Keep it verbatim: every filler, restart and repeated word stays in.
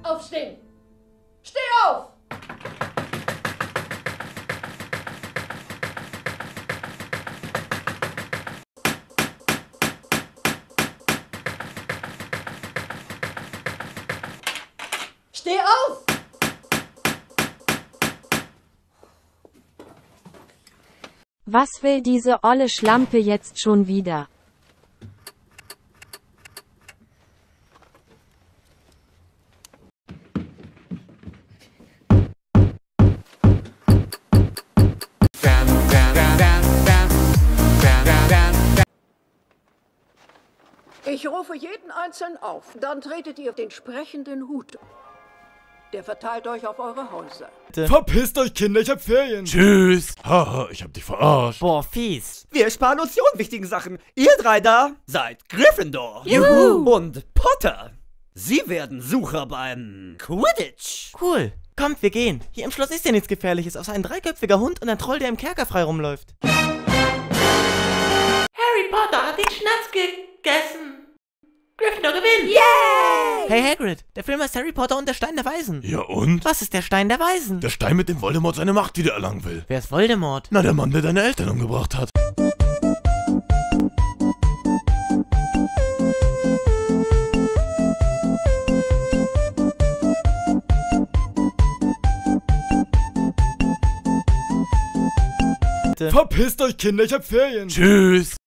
Aufstehen! Steh auf! Steh auf! Was will diese olle Schlampe jetzt schon wieder? Ich rufe jeden Einzelnen auf. Dann tretet ihr den sprechenden Hut. Der verteilt euch auf eure Häuser. Verpisst euch, Kinder, ich hab Ferien. Tschüss. Haha, ich hab dich verarscht. Boah, fies. Wir sparen uns die unwichtigen Sachen. Ihr drei da seid Gryffindor. Juhu. Und Potter. Sie werden Sucher beim Quidditch. Cool. Kommt, wir gehen. Hier im Schloss ist ja nichts Gefährliches, außer ein dreiköpfiger Hund und ein Troll, der im Kerker frei rumläuft. Harry Potter hat den Schnatz gegessen. Gryffindor gewinnt. Yay! Hey Hagrid, der Film heißt Harry Potter und der Stein der Weisen. Ja und? Was ist der Stein der Weisen? Der Stein, mit dem Voldemort seine Macht wieder erlangen will. Wer ist Voldemort? Na, der Mann, der deine Eltern umgebracht hat. Verpisst euch, Kinder, ich hab Ferien. Tschüss.